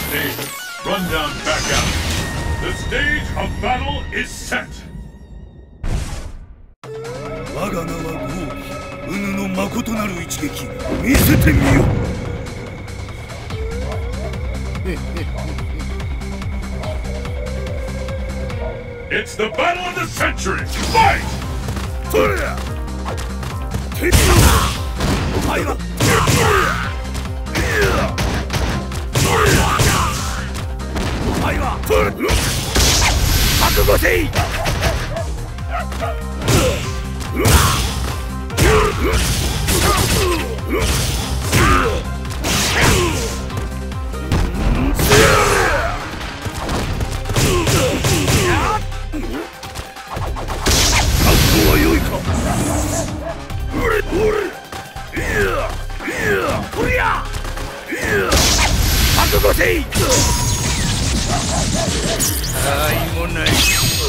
Davis, run down back out. The stage of battle is set. 我が名はゴーギ、うぬの誠なる一撃、見せてみよ。 It's the battle of the century. Fight! それや。敵だ。お前は。お前は。覚悟せい。覚悟せい。あいもない。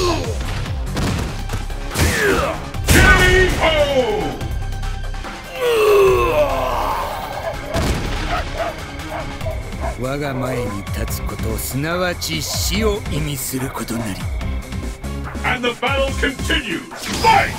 我が前に立つこと、すなわち死を意味することなり。 And the battle continues. Fight!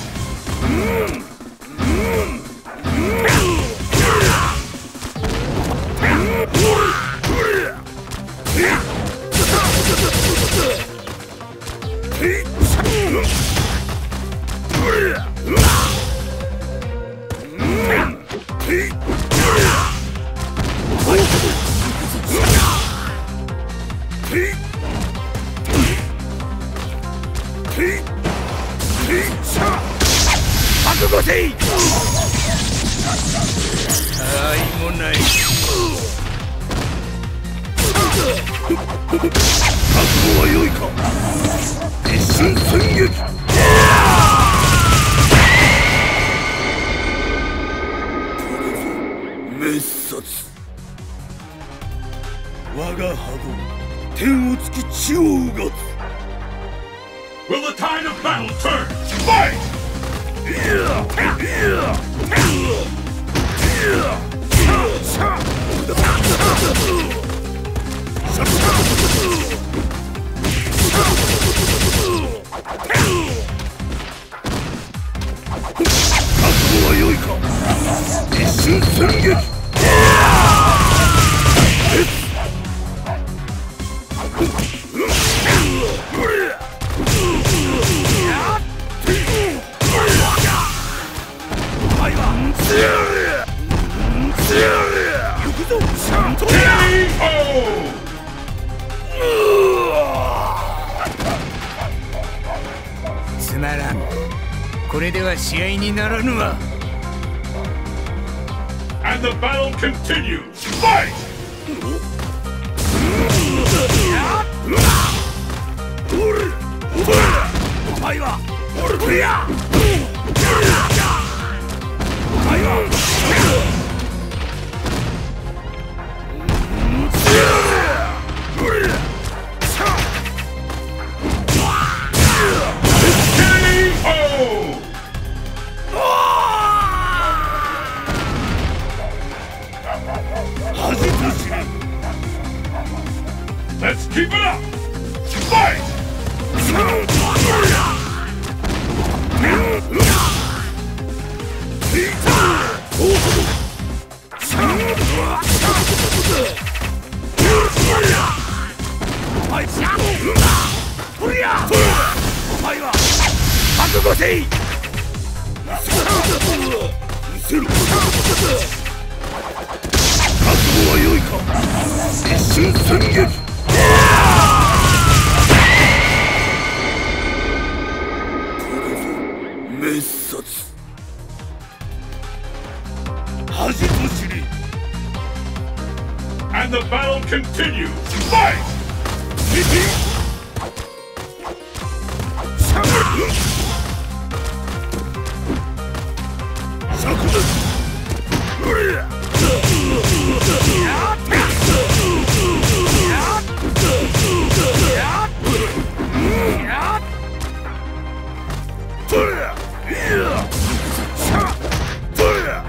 覚悟せい。あいもない。覚悟は良いか。一瞬戦撃。滅殺。我が歯を天を突き地をうがつ。 Will the tide of battle turn? Fight! つまらん。これでは試合にならぬわ。 And the battle continues. Fight! お前はおりゃ。お前は。 Let's keep it up! Fight! And the battle continues. Fight!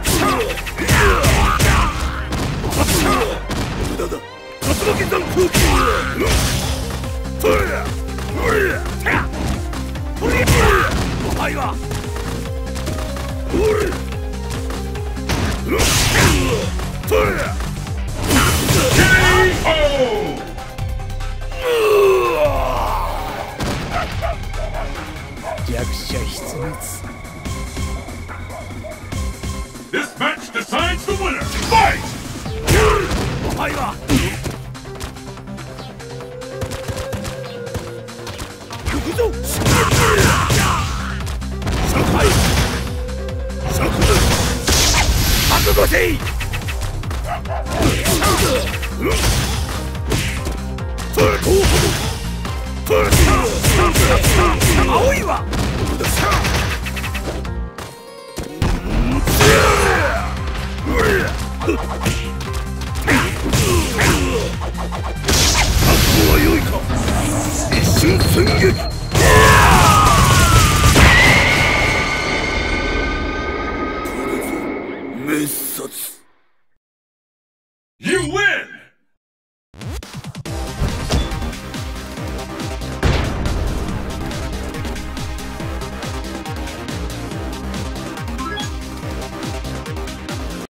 Cookie! This match decides the winner. Fight! お前は行くぞ初回食覚悟せい